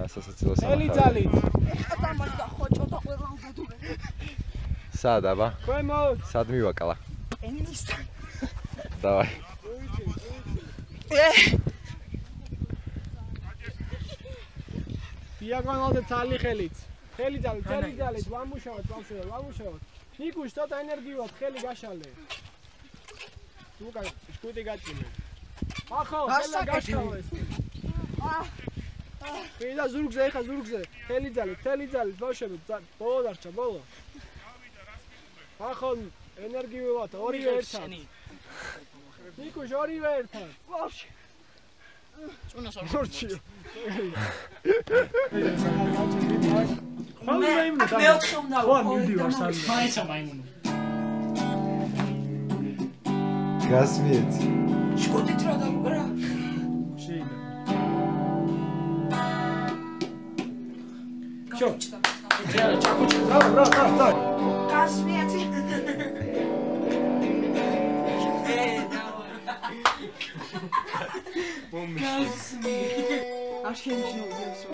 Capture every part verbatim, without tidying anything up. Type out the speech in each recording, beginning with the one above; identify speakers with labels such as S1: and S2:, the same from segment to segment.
S1: სასაცილო სამახარებელი.
S2: ელი ძალით.
S3: ატამადა ხოჭო და ყველა უდადურე.
S1: სად აბა?
S2: ქვემოთ.
S1: სად მივაკლა?
S3: ენისთან.
S1: დავაი.
S2: დიაგონალზე ცალი ხელით. ხელი ძალით, ხელი ძალით, ვამუშავოთ, ვამუშავოთ, ვამუშავოთ. ნიკუშ ცოტა ენერგიულად ხელი გაშალე. უკან შკუტი გაჭიმე. ახო, ხელა გაშალეს. აა. ვიდა ზურგზე, ეხა ზურგზე. ხელი ძალით, ხელი ძალით, ბავშვები, ბოლო დარჩა, ბოლო. ახო, ენერგიულად ორივე ერთად. ნიკუშ ორივე ერთად. ბავშვი. წუნას ორჩიო.
S4: ხვალ მაიმუნო და ხვალ მივდივარ სად მაიცა მაიმუნო
S1: გასმიეთ
S3: შკუტით რა დაგვრა
S2: შეიძლება შო ჩაკუჩი რა რა რა რა
S3: გასმიეთ არშენჯნო ისო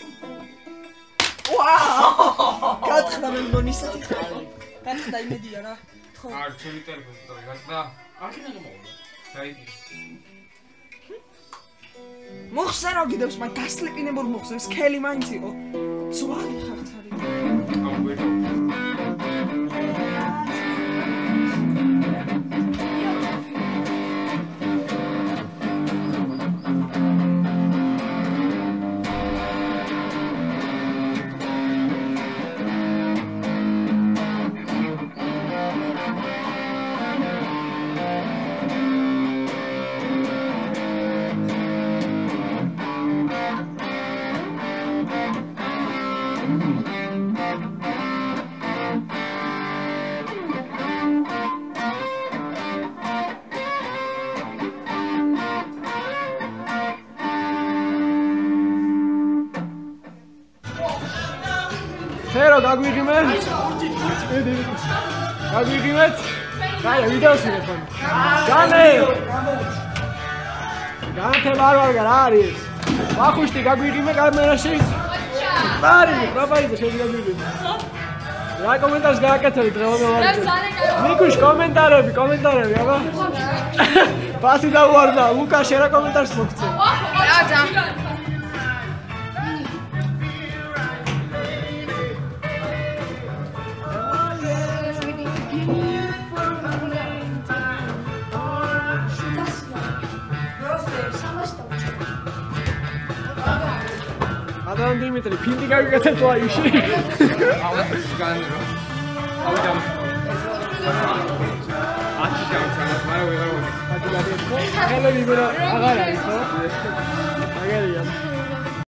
S3: ვაუ გათხდა მე მგონი ისეთი ხალი გათხდა იმედია რა ხო
S5: არ ჩემი ტელეფონი და გაწყდა აქენა გამოვიდა დაიდი
S3: მოხსერავ გიდებს მაგ გასლეპინებულ მოხსენს ქელი მაინც იყო ძვალი ხახცარი
S5: აუგერო
S2: Fero, გაგვიღიმეთ? დიდი. გაგვიღიმეთ? აი, ვიდეოს ვიღებ. განე! განთე ვარ ვარ რა არის? ვახუშტი გაგვიღიმე კამერაში? ბარი, პროპაიზა შეგვიგებინე. რა კომენტარს გააკეთებ დღევანდელ ვარ. ნიკუშ კომენტარები, კომენტარები, აბა. პასი დავუარდა, ლუკა შენ რა კომენტარს მოგცე?
S3: რაძა
S2: Adam Dimitri, pinti gagakata to ayushi.
S5: აუ განერო აუ და ათი გამცანას მაგრამ ვეღარ ვიგე
S2: Hello, Libera. Agara, ¿no? Agara.